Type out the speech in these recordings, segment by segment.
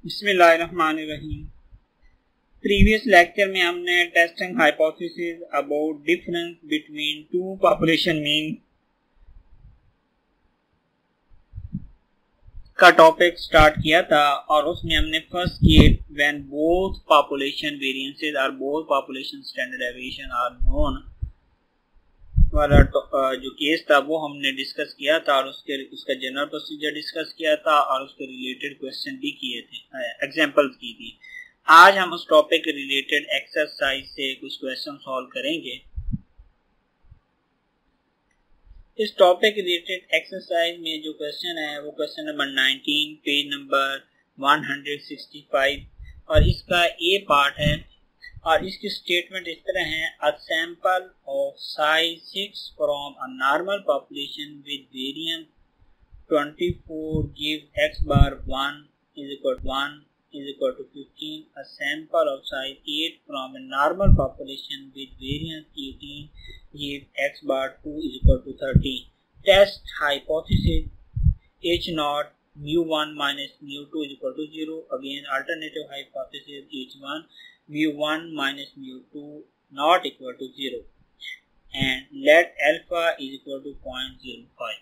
बिस्मिल्लाहिर्रहमानिर्रहीम। Previous lecture में हमने testing hypothesis about difference between two population mean का टॉपिक स्टार्ट किया था और उसमें हमने फर्स्ट किए व्हेन बोथ पॉपुलेशन वेरिएंसेस और both population standard deviation are known वाला जो केस था वो हमने डिस्कस किया था और उसका जनरल प्रोसीजर डिस्कस किया था और उसके रिलेटेड क्वेश्चन भी किए थे, एग्जांपल्स की थी। आज हम उस टॉपिक के रिलेटेड एक्सरसाइज से कुछ क्वेश्चन सॉल्व करेंगे। इस टॉपिक रिलेटेड एक्सरसाइज में जो क्वेश्चन है वो क्वेश्चन नंबर 19 पेज नंबर 165 और इसका ए पार्ट है और इसकी स्टेटमेंट इस तरह है। A sample of size 6 from a normal population with variance 24 give x bar 1 is equal to 15. A sample of size 8 from a normal population with variance 18 give x bar 2 is equal to 30. Test hypothesis h naught mu1 minus mu2 is equal to 0. Again alternative hypothesis h1 mu1 minus mu2 not equal to 0 and let alpha is equal to 0.05.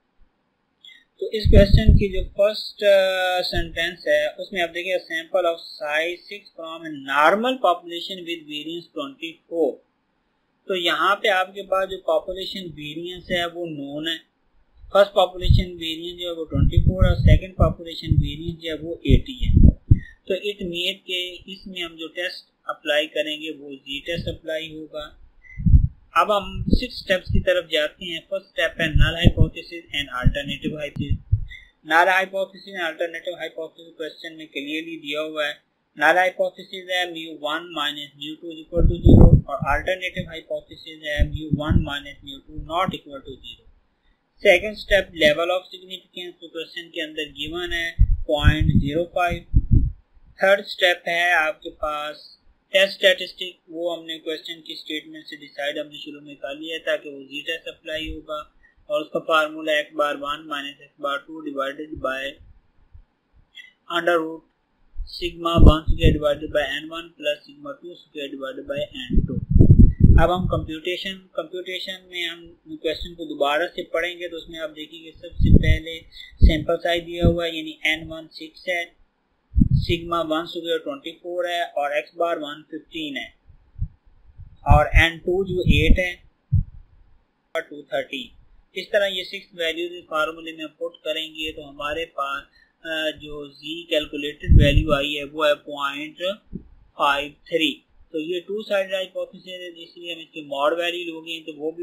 तो इस question की जो first sentence है उसमें आप देखिए sample of size 6 from a normal population with variance 24। तो यहाँ पे आपके पास जो पॉपुलेशन वेरिएंस है वो नोन है। फर्स्ट पॉपुलेशन वेरिएंस जो है वो 24 और सेकंड पॉपुलेशन वेरिएंस जो है वो 80 है। तो इट मीन के इसमें हम जो टेस्ट अप्लाई करेंगे वो जी टेस्ट अप्लाई होगा। अब हम 6 स्टेप्स की तरफ जाते हैं। फर्स्ट स्टेप है null hypothesis and alternative hypothesis. Null hypothesis and alternative hypothesis question में क्लियरली दिया हुआ है। नल हाइपोथेसिस है mu1 minus mu2 is equal to 0 और अल्टरनेटिव हाइपोथेसिस है mu1 minus mu2 not equal to 0। Second step level of significance तो question के अंदर गिवन है 0.05। थर्ड स्टेप है आपके पास टेस्ट स्टैटिस्टिक, वो हमने क्वेश्चन की स्टेटमेंट से डिसाइड हमने शुरू में कर लिया था कि वो जी टेस्ट अप्लाई होगा और उसका formula x bar 1 minus x bar 2 divided by under root sigma 1 square divided by n1 plus sigma 2 square divided by n2। अब हम कंप्यूटेशन में हम क्वेश्चन को दोबारा से पढ़ेंगे तो उसमें आप देखिए सबसे पहले सैंपल साइज दिया हुआ है यानी n1 6 है, सिग्मा 1 स्क्वायर 24 है और x बार 1 15 है और n2 जो 8 है और 2 13। इस तरह ये 6 वैल्यूज इस फार्मूले में पुट करेंगे तो हमारे पास जो z कैलकुलेटेड वैल्यू आई है वो है 0.53। तो ये टू साइड हाइपोथेसिस है इसलिए हम इसकी मॉड वैल्यू लोगे तो वो भी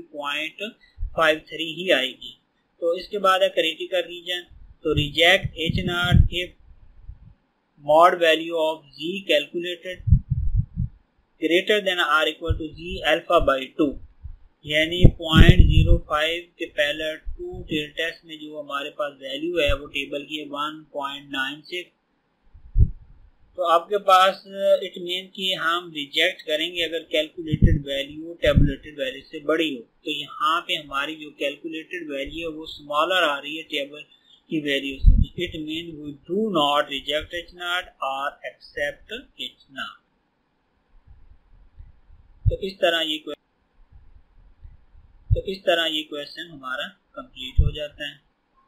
0.53 ही आएगी। तो इसके बाद है क्रिटिकल रीजन। तो reject h not if mod value of z calculated greater than or equal to z alpha by 2 यानी 0.05 के पहले 2 टेस्ट में जो हमारे पास वैल्यू है वो टेबल की है 1.96। तो आपके पास इट मीन कि हम रिजेक्ट करेंगे अगर कैलकुलेटेड वैल्यू टेबुलेटेड वैल्यू से बड़ी हो। तो यहाँ पे हमारी जो कैलकुलेटेड वैल्यू है वो स्मॉलर आ रही है टेबल की वैल्यू से। It mean we do not reject h not और एक्सेप्ट h नॉट। तो इस तरह ये क्वेश्चन हमारा कंप्लीट हो जाता है।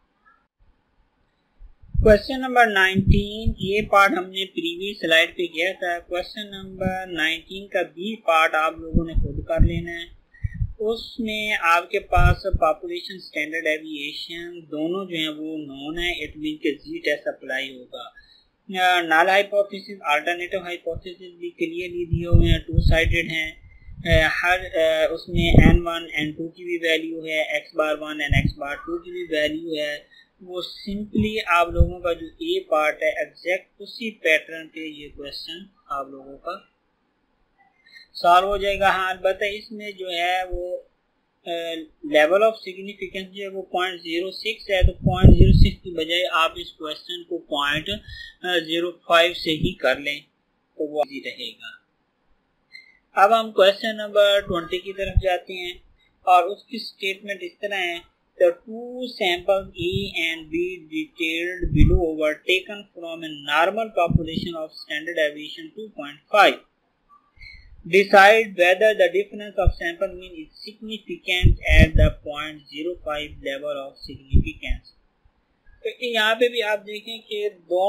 क्वेश्चन नंबर 19 ये पार्ट हमने प्रीवियस स्लाइड पे किया था। क्वेश्चन नंबर 19 का बी पार्ट आप लोगों ने खुद कर लेना है। उसमें आपके पास पॉपुलेशन स्टैंडर्ड डेविएशन दोनों जो है वो नोन है। इट मीन के जी टेस्ट अप्लाई होगा। नल हाइपोथेसिस अल्टरनेटिव हाइपोथेसिस भी क्लियरली दिए हुए हैं, टू साइडेड हैं। हर उसमें n1 n2 की भी वैल्यू है, x bar 1 and x bar 2 की भी वैल्यू है। वो सिंपली आप लोगों का जो ए पार्ट है एग्जैक्ट उसी पैटर्न पे ये क्वेश्चन आप लोगों का सॉल्व हो जाएगा। हाँ अलबत्ता इसमें जो है वो लेवल ऑफ सिग्निफिकेंस जो है वो 0.06 है। तो 0.06 की बजाय आप इस क्वेश्चन को 0.05 से ही कर लें तो वो इजी रहेगा। अब हम क्वेश्चन नंबर 20 की तरफ जाते हैं और उसकी स्टेटमेंट इस तरह है The two samples A and B detailed below were taken from a normal population of standard deviation 2.5. Decide whether the difference of sample mean is significant at the 0.05 level of significance. तो यहाँ पे भी आप देखें कि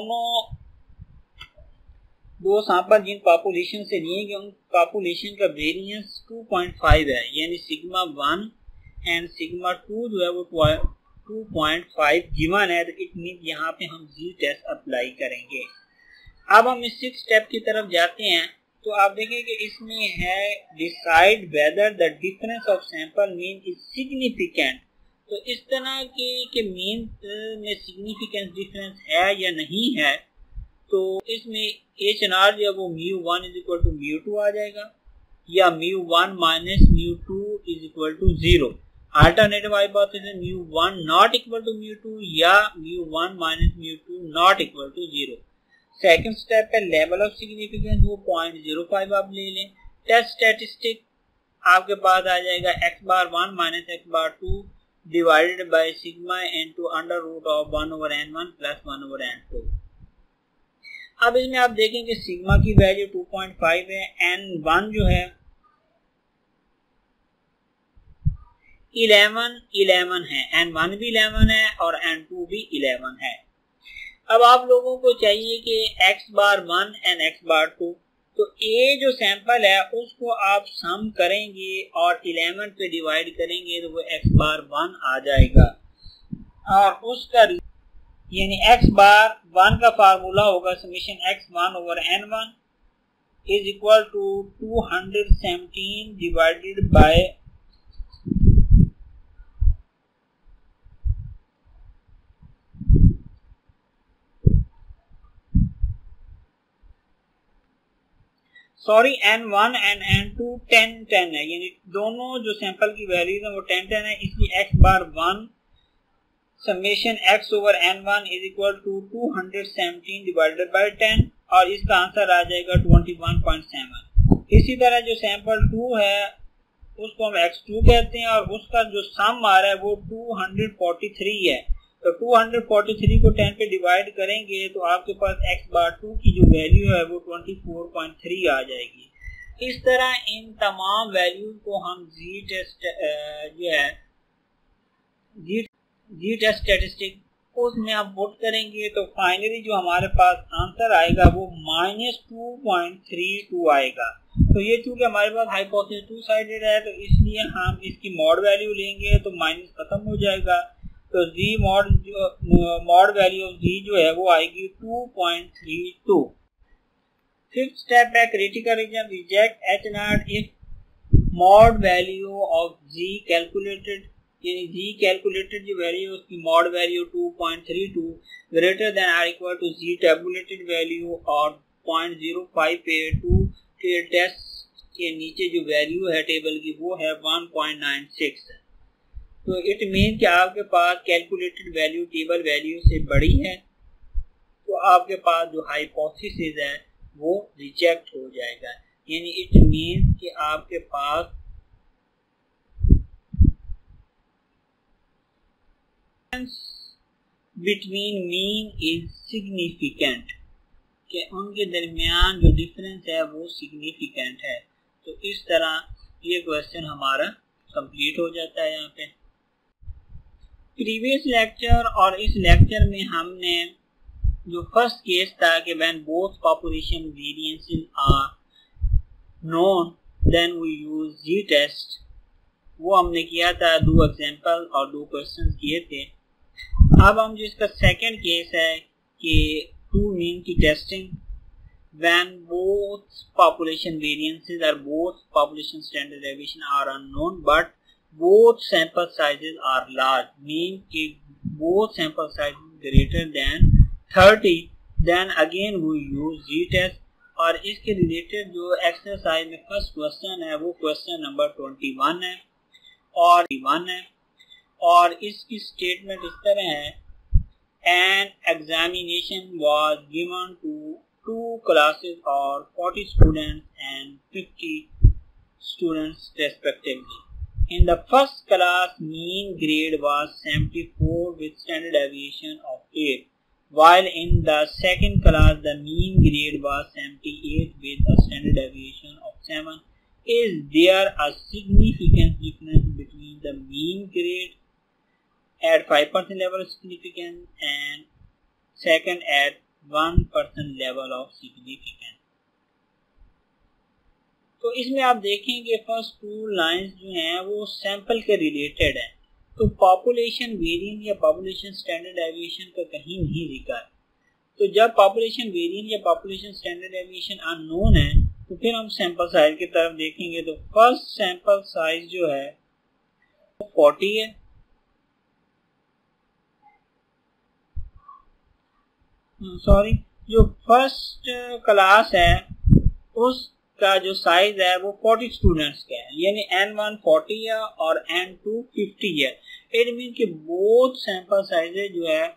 दो sample जिन population से लिए गए उन पॉपुलेशन का वेरिएंस 2.5 है, यानी सिग्मा 1 एंड सिग्मा 2 जो है वो 2.5 गिवन है। तो इट मीन यहाँ पे हम जी टेस्ट अप्लाई करेंगे। अब हम इस 6 स्टेप की तरफ जाते हैं। तो आप देखें कि इसमें है decide whether the difference of sample mean is significant. तो इस तरह के मीन में सिग्निफिकेंस डिफरेंस है या नहीं है, तो इसमें H0 जो है वो μ1 इज इक्वल टू μ2 आ जाएगा, या μ1 minus μ2 is equal to 0। Alternative hypothesis μ1 not equal to μ2 या μ1 minus μ2 not equal to 0। Second step है लेवल ऑफ सिग्निफिकेंस, वो 0.05 आप ले लें। टेस्ट स्टैटिस्टिक आपके पास आ जाएगा x bar 1 minus x bar 2 divided by sigma into under root of 1/n1 plus 1/n2। अब इसमें आप देखें कि सिग्मा की वैल्यू 2.5 है, n1 जो है 11 है, n1 भी 11 है और n2 भी 11 है। अब आप लोगों को चाहिए कि x bar 1 and x bar 2, तो a जो सैंपल है उसको आप सम करेंगे और 11 पे डिवाइड करेंगे तो वो x बार 1 आ जाएगा, और उसका यानी x बार 1 का फार्मूला होगा summation x1 over n1 is equal to 217 divided by n1 and n2 10 है, यानी दोनों जो सैंपल की वैल्यूज है वो 10 है। इसलिए x bar 1 summation x over n1 is equal to 217 divided by 10 और इसका आंसर आ जाएगा 21.7। इसी तरह जो सैंपल 2 है उसको हम x2 कहते हैं और उसका जो सम आ रहा है वो 243 है। तो 243 को 10 पे डिवाइड करेंगे तो आपके पास x बार 2 की जो वैल्यू है वो 24.3 आ जाएगी। इस तरह इन तमाम वैल्यूज को हम जी टेस्ट जो है जी टेस्ट स्टैटिस्टिक उसमें आप पुट करेंगे तो फाइनली जो हमारे पास आंसर आएगा वो -2.32 आएगा। तो ये चूंकि हमारे पास हाइपोथेसिस 2 साइडेड है तो इसलिए हम इसकी मॉड वैल्यू लेंगे तो माइनस खत्म हो जाएगा। तो G mod value of G जो है वो आएगी 2.32। फिफ्थ स्टेप है critical region, reject H0 if mod value of G calculated, यानी जी कैलकुलेटेड जो वैल्यू उसकी mod value 2.32 greater than or equal to G tabulated value और 0.05 पे 2 के टेस्ट के नीचे जो वैल्यू है टेबल की वो है 1.96। तो इट मीन कि आपके पास कैलकुलेटेड वैल्यू टेबल वैल्यू से बड़ी है तो आपके पास जो हाइपोथेसिस है वो रिजेक्ट हो जाएगा। यानी इट मीन कि आपके पास बिटवीन मीन इज सिग्निफिकेंट, कि उनके दरमियान जो डिफरेंस है वो सिग्निफिकेंट है। तो इस तरह ये क्वेश्चन हमारा कंप्लीट हो जाता है। यहाँ पे प्रीवियस लेक्चर और इस लेक्चर में हमने जो फर्स्ट केस था कि when both population variances are known then we use G test, वो हमने किया था 2 एग्जांपल और 2 क्वेश्चंस किए थे। अब हम जिसका सेकंड केस है कि टू मीन की testing when both population variances और both population standard deviation are unknown but both sample sizes are large, mean कि both sample sizes greater than 30, then again we use z-test। और इसके related जो exercise में first question है वो question number 21 है और 1 है, और इसकी स्टेटमेंट इस तरह है, an examination was given to 2 classes or 40 students and 50 students respectively। In the first class, mean grade was 74 with standard deviation of 8, while in the second class, the mean grade was 78 with a standard deviation of 7. Is there a significant difference between the mean grade at 5% level of significance and second at 1% level of significance? तो इसमें आप देखेंगे first two lines जो हैं वो sample के related है, तो पॉपुलेशन वेरिएंस या पॉपुलेशन स्टैंडर्ड डेविएशन का कहीं नहीं लिखा है। तो जब पॉपुलेशन वेरिएंस या पॉपुलेशन स्टैंडर्ड डेविएशन अननोन है तो फिर हम सैंपल साइज की तरफ देखेंगे। तो फर्स्ट सैंपल साइज जो है 40 है, जो फर्स्ट क्लास है उसका जो साइज है वो 40 स्टूडेंट्स का है, यानी N1 40 है और N2 50 है। इट मीन कि बोथ सैंपल साइजेज जो है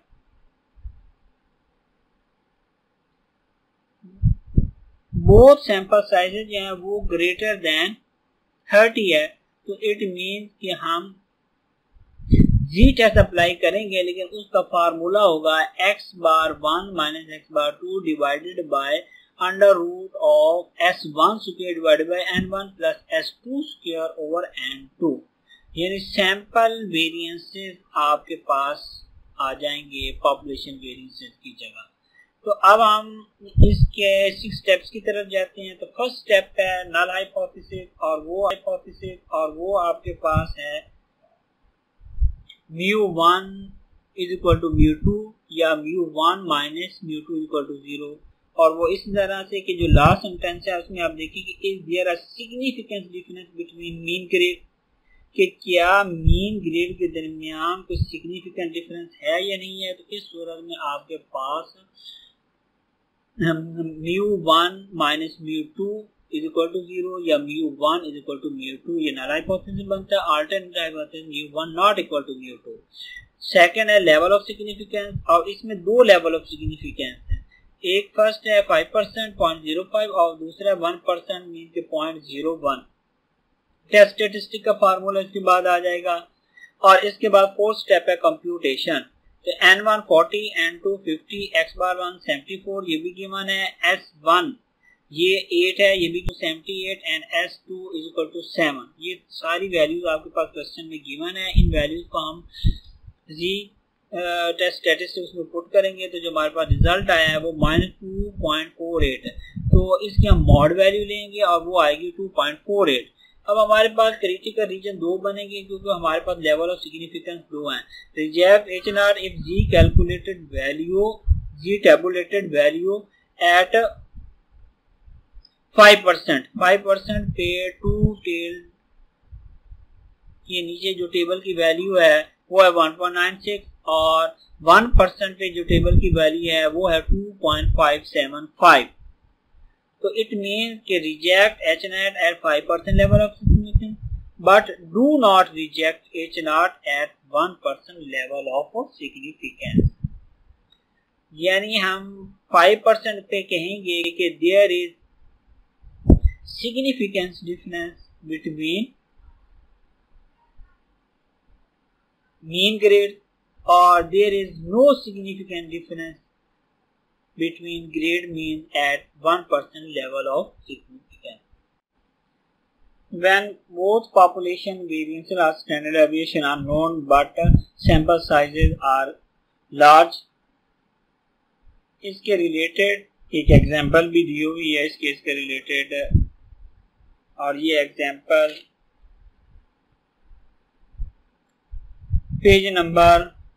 वो ग्रेटर देन 30 है। तो इट मीन कि हम जी टेस्ट अप्लाई करेंगे, लेकिन उसका फार्मूला होगा x⁻1 - x⁻2 divided by under root of S1 square divided by N1 plus S2 square over N2, यानी सैंपल वेरिएंसेस आपके पास आ जाएंगे पॉपुलेशन वेरिएंसेस की जगह। तो अब हम इसके 6 स्टेप्स की तरफ जाते हैं। तो फर्स्ट स्टेप है नल हाइपोथेसिस, और वो आपके पास है μ1 = μ2 या μ1 - μ2 = 0। और वो इस तरह से कि जो लास्ट सेंटेंस है उसमें आप देखिए कि is there a significant difference between mean grade, कि क्या मीन ग्रेड के दरमियान कोई सिग्निफिकेंट डिफरेंस है या नहीं है। तो इस सूरत में आपके पास μ1 - μ2 = 0 या μ1 = μ2, ये नल हाइपोथेसिस बनता है। Alternate hypothesis μ1 ≠ μ2। सेकंड है लेवल ऑफ सिग्निफिकेंस, और इसमें दो लेवल ऑफ सिग्निफिकेंस है। एक फर्स्ट है 5% 0.05 और दूसरा 1% मीन के 0.01। टेस्ट स्टेटिस्टिक का फार्मूला इसके बाद आ जाएगा। और इसके बाद फोर्थ स्टेप है कंप्यूटेशन। तो N1 40, N2 50, x⁻1 74 ये भी गिवन है, S1 ये 8 है, ये भी 78 एंड S2 = 7। ये सारी वैल्यूज आपके पास क्वेश्चन में गिवन है। इन वैल्यूज को हम टेस्ट स्टैटिस्टिक्स में पुट करेंगे तो जो हमारे पास रिजल्ट आया है वो -2.48 है। तो इसकी हम मॉड वैल्यू लेंगे और वो आएगी 2.48। अब हमारे पास क्रिटिकल रीजन 2 बनेंगे क्योंकि हमारे पास लेवल ऑफ सिग्निफिकेंस 2 हैं। Reject H0 if G tabulated value at 5% पे 2 टेल के नीचे जो टेबल की वैल्यू है वो है 1.96 और 1% पे जो टेबल की वैल्यू है वो है 2.575। तो इट मीन्स कि reject H0 at 5% level of significance, but do not reject H0 at 1% level of significance। यानी हम 5% पे कहेंगे कि there is significance difference between mean grade, or there is no significant difference between grade mean at 1% level of significance. When both population variances or standard deviation are known but sample sizes are large, इसके related एक example भी दी हुई है इस case के related, और ये एग्जांपल पेज नंबर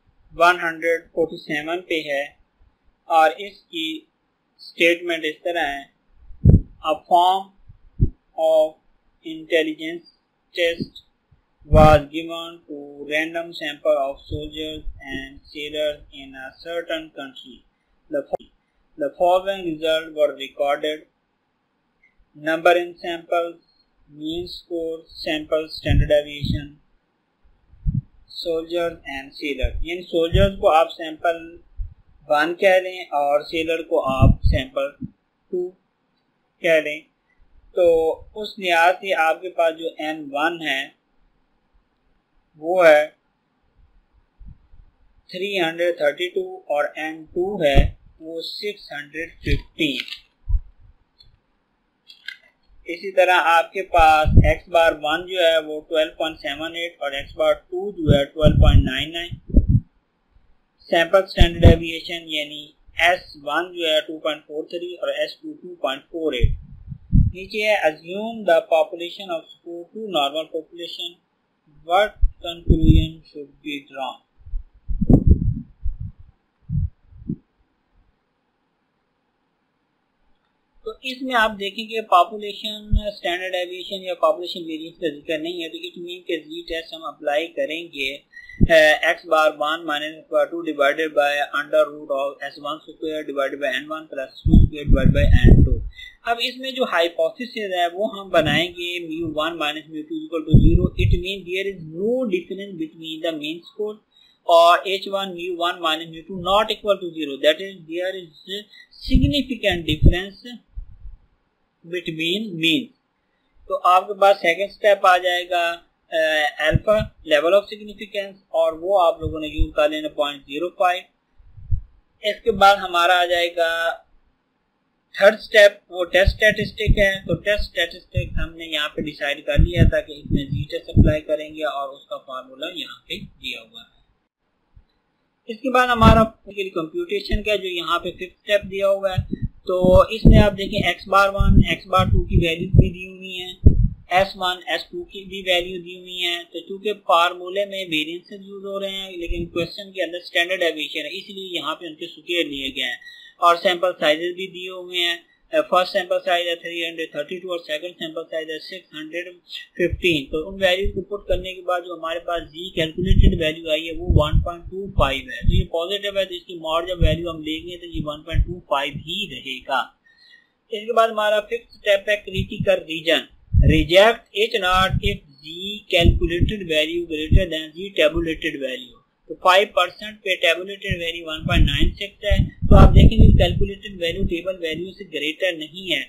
147 पे है। और इसकी स्टेटमेंट इस तरह है, a form of intelligence test was given to random sample of soldiers and sailors in a certain country. The following results were recorded: number in samples, mean score, sample standard deviation, soldiers and sailors। यानी soldiers को आप sample 1 कह लें और seller को आप sample 2 कह लें। तो उस लिहाज से आपके पास जो N1 है वो है 332 और N2 है वो 615। इसी तरह आपके पास x बार 1 जो है वो 12.78 और x बार 2 जो है 12.99। सैंपल स्टैंडर्ड डेविएशन यानी S1 जो है 2.43 और S2 2.48। नीचे है assume the population of school to normal population, what conclusion should be drawn। तो इसमें आप देखेंगे पॉपुलेशन स्टैंडर्ड डेविएशन या पॉपुलेशन वेरिएंस का जिक्र नहीं है, तो इट मीन के जी टेस्ट हम अप्लाई करेंगे x bar 1 minus x bar 2 divided by under root of s1 square divided by n1 plus 2 square divided by n2। अब इसमें जो हाइपोथेसिस है वो हम बनाएंगे μ1 minus μ2 equal to 0। It mean there is no difference between the mean score और h1 μ1 minus μ2 not equal to 0, that is there is significant difference between mean. तो आपके पास सेकंड स्टेप आ जाएगा अल्फा लेवल ऑफ सिग्निफिकेंस और वो आप लोगों ने use कर लेना 0.05। इसके बाद हमारा आ जाएगा थर्ड स्टेप, वो टेस्ट स्टैटिस्टिक है। तो टेस्ट स्टैटिस्टिक हमने यहाँ पे डिसाइड कर लिया था कि इसमें जी टेस्ट अप्लाई करेंगे और उसका फार्मूला यहाँ पे दिया हुआ है। इसके बाद हमारा कंप्यूटेशन का जो यहाँ पे फिफ्थ स्टेप दिया हुआ है, तो इसमें आप देखें x बार 1 x बार 2 की वैल्यू भी दी हुई है, s1 s2 की भी वैल्यू दी हुई है। तो चूंकि फार्मूले में वेरिएंसेस यूज हो रहे हैं लेकिन क्वेश्चन के अंदर स्टैंडर्ड डेविएशन है, इसलिए यहाँ पे उनके स्क्वायर लिए गए हैं और सैंपल साइजेस भी दिए हुए हैं। फर्स्ट सैंपल साइज है 332 और सेकंड सैंपल साइज है 615। तो उन वैल्यूज को पुट करने के बाद जो हमारे पास जी कैलकुलेटेड वैल्यू आई है वो 1.25 है। तो ये पॉजिटिव है, तो इसकी मॉड जब वैल्यू हम लेंगे तो ये 1.25 ही रहेगा। इसके बाद हमारा फिफ्थ स्टेप है critical region. Reject H not if G calculated value greater than G tabulated value. तो 5% पे टेबुलेटेड वैल्यू 1.96 है, तो आप देखेंगे कैलकुलेटेड वैल्यू टेबल वैल्यू से ग्रेटर नहीं है,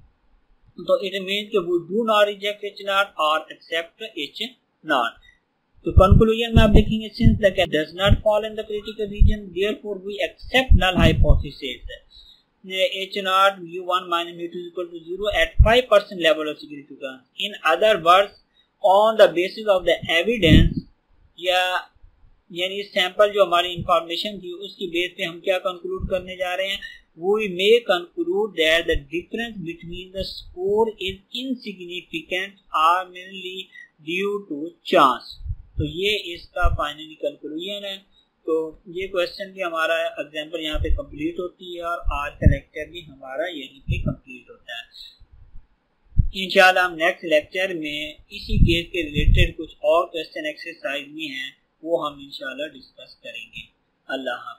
तो इट मींस कि we do not reject H naught और एक्सेप्ट एच नॉट। तो कंक्लूजन में आप देखेंगे since the cat does not fall in the critical region therefore we accept null hypothesis H naught μ1 minus μ2 equal to 0 at 5% level of significance. In other words on the basis of the evidence या यानी sample जो हमारी information थी उसकी base पे हम क्या conclude करने जा रहे हैं, we may conclude that the difference between the score is insignificant or mainly due to chance. तो ये इसका फाइनली कंक्लूजन है। तो ये क्वेश्चन भी हमारा एग्जाम्पल यहाँ पे कंप्लीट होती है और आज का लेक्चर भी हमारा यहीं पे कंप्लीट होता है। इंशाल्लाह हम नेक्स्ट लेक्चर में इसी केस के रिलेटेड कुछ और क्वेश्चन एक्सरसाइज में हैं वो हम इंशाल्लाह डिस्कस करेंगे। अल्लाह हाफ़िज़।